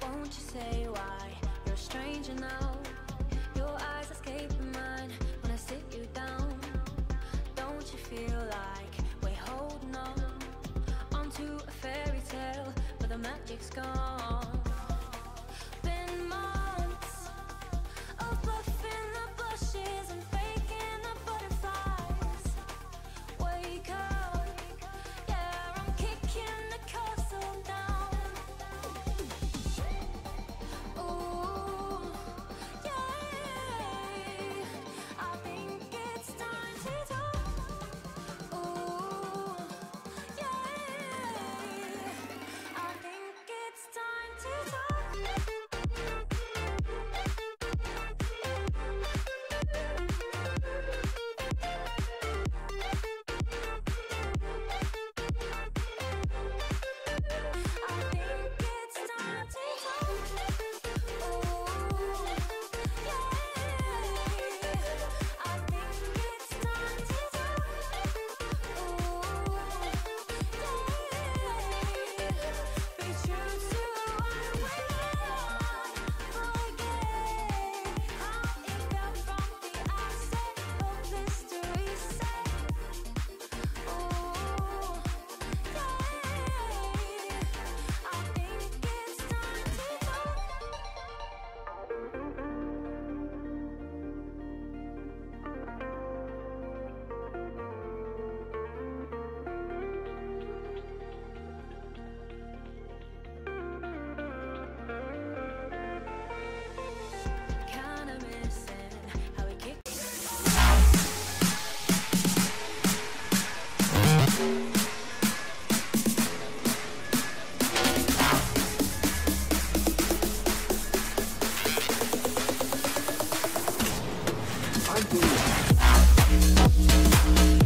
Won't you say why you're a stranger now? Your eyes escape mine when I sit you down. Don't you feel like we're holding on onto a fairy tale, but the magic's gone? Been months of bluffing the bushes and faking the butterflies. Wake up, yeah, I'm kicking the castle down. Ooh, yeah, I think it's time to talk. Ooh, yeah, I think it's time to talk. I think it's time to talk. Ooh, yeah, I think it's time to talk. Ooh, yeah, be true to what we are. Forget how it felt from the outset. Hope history said. Ooh, yeah, I think it's time to talk. Kinda missing how we kicked. I'm